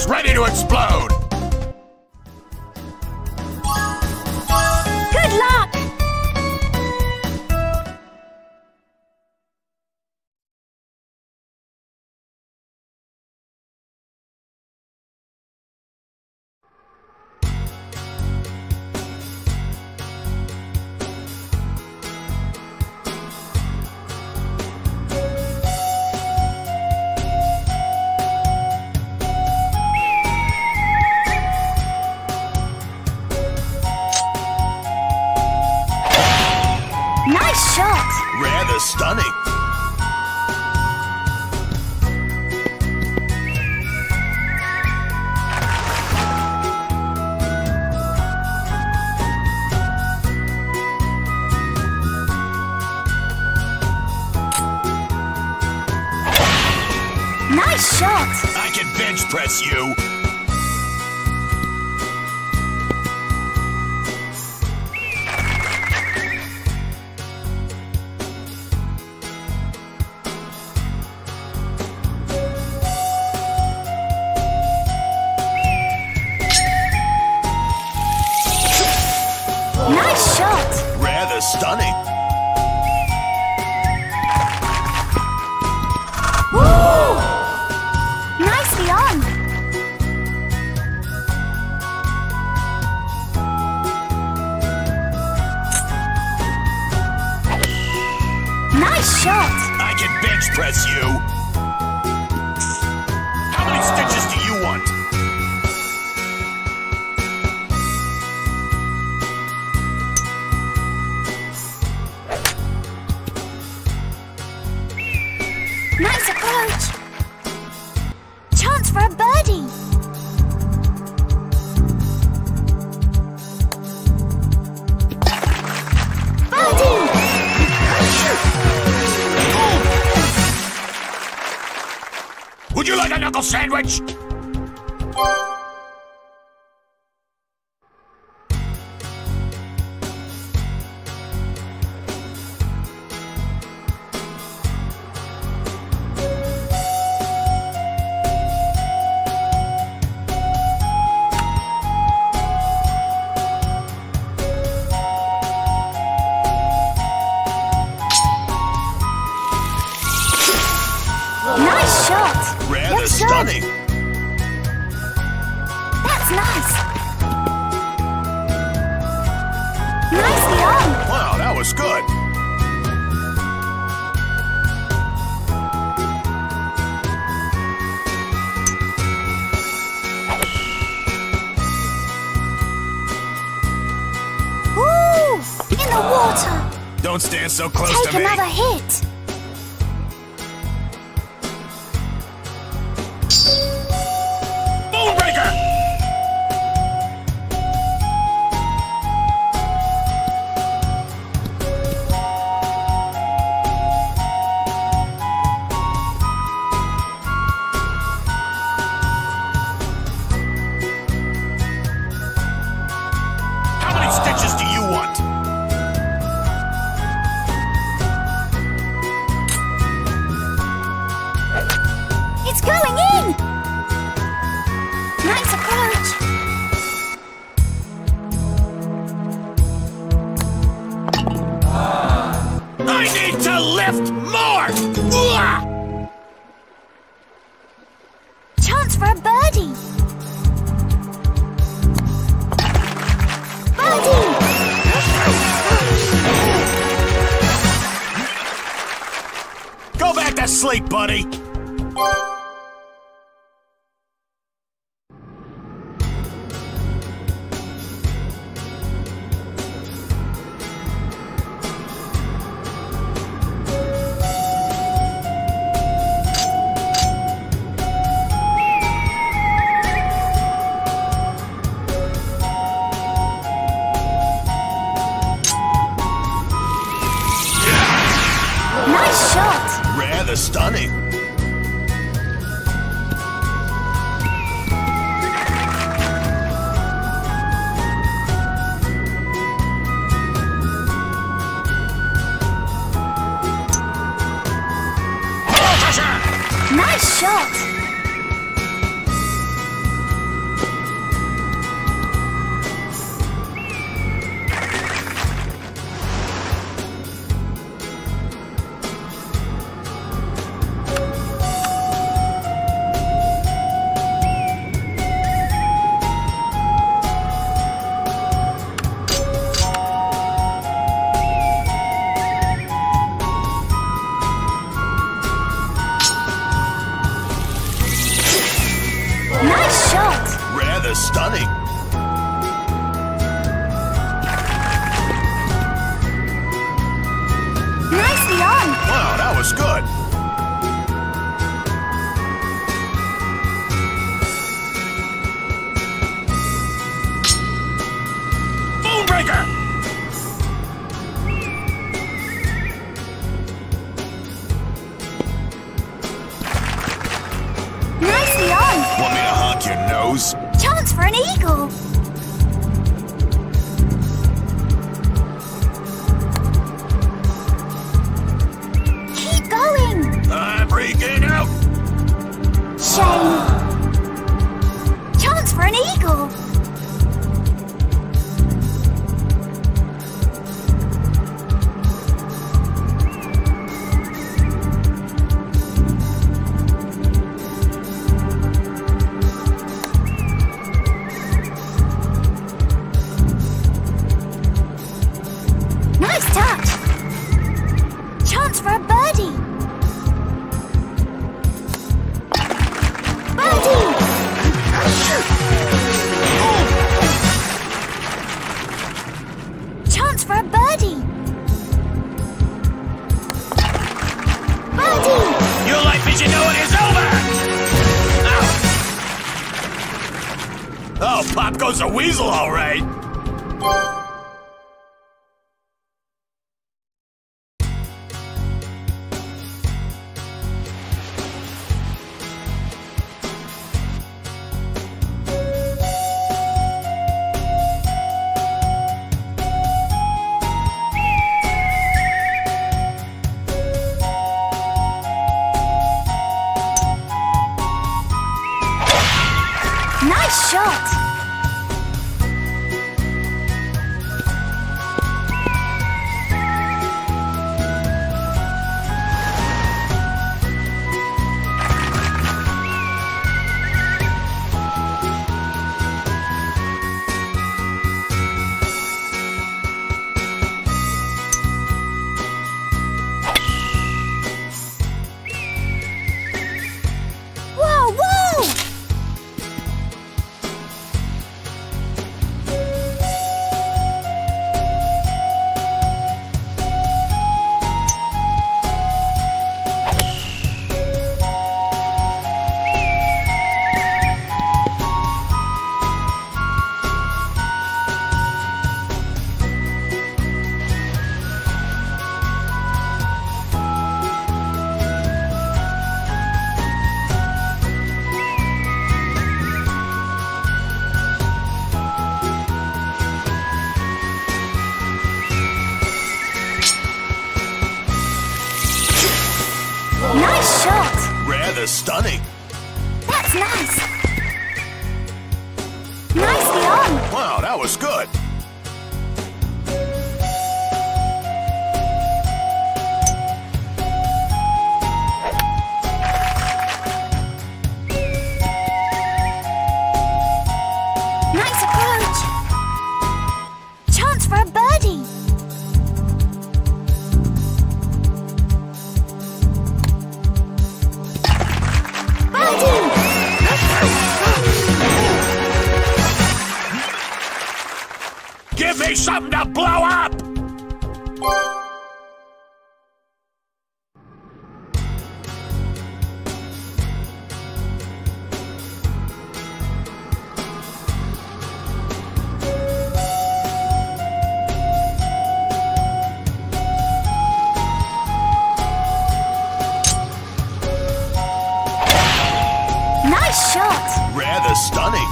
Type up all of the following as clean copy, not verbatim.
is ready to explode! Good luck! Nice shot! Rather stunning. Nice shot! I can bench press you. Nice shot! Rather stunning. Woo! Nicely on! Nice shot! I can bench press you. How many stitches do you want? Nice approach! Chance for a birdie! Birdie! Would you like a knuckle sandwich? Nice shot! Rather Looks good. stunning. That's nice! Nicely on! Wow, that was good. Ooh! In the water! Don't stand so close Take to me. another hit! Bonebreaker! How many stitches do you want? It's going in! Nice approach! I need to lift more! Uah! Chance for a birdie! Birdie! Go back to sleep, buddy! Nice shot! Rather stunning. Rather stunning. Nicely on. Wow, that was good. Moonbreaker! Nicely on. Want me to honk your nose? Chance for an eagle. Keep going. I'm freaking out. Shame. Chance for an eagle. Nice touch. Chance for a birdie. Birdie. Chance for a birdie. Birdie. Your life vision knowing is over! Ow. Oh, pop goes a weasel, all right. Nice shot. Whoa, whoa! Nice shot. Rather stunning. That's nice. Nicely on. Wow, that was good. Nice approach. Chance for a birdie. Birdie. Give me something to blow up! Nice shot. Rather stunning.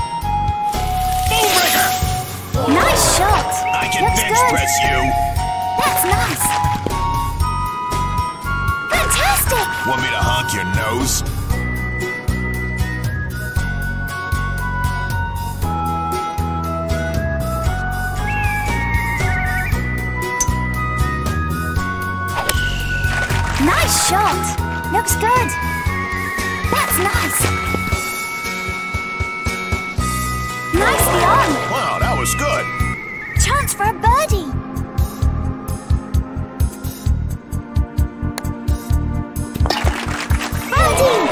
Nice shot. I can Looks bench good. press you. That's nice. Fantastic! Want me to honk your nose? Nice shot. Looks good. That's nice. Nicely on. Wow, that was good. Chance for a birdie. Birdie!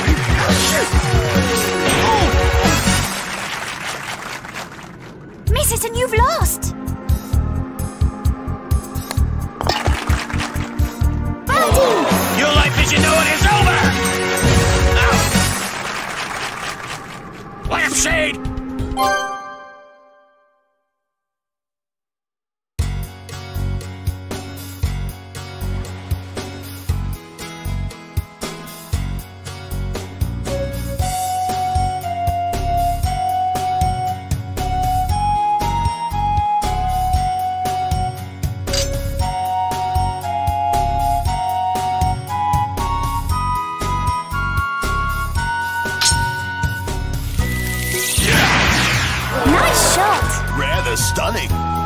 Miss it and you've lost. Birdie! Your life as you know it is over! Ow. Lampshade! Nice shot. Rather stunning.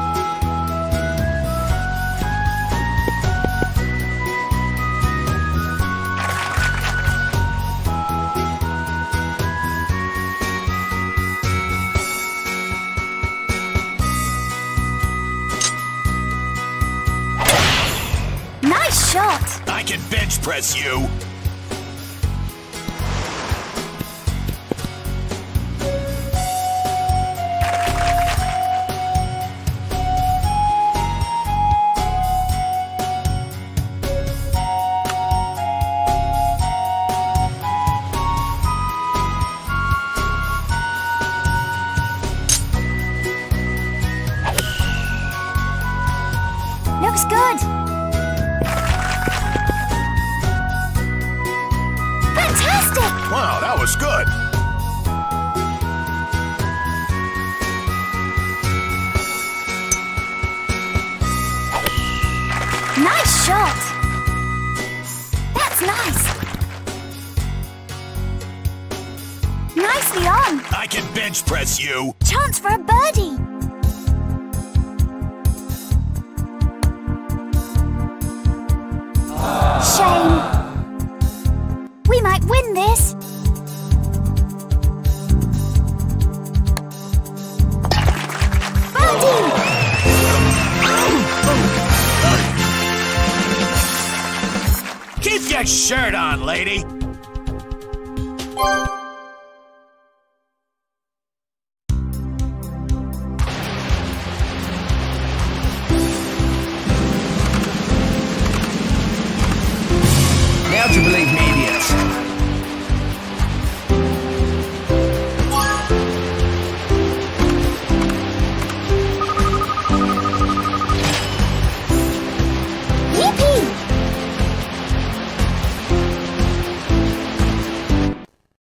Nice shot. I can bench press you. Looks good. Fantastic! Wow, that was good. Nice shot. That's nice. Nicely on. I can bench press you. Chance for a birdie. Shame. We might win this. Birdie! Keep your shirt on, lady.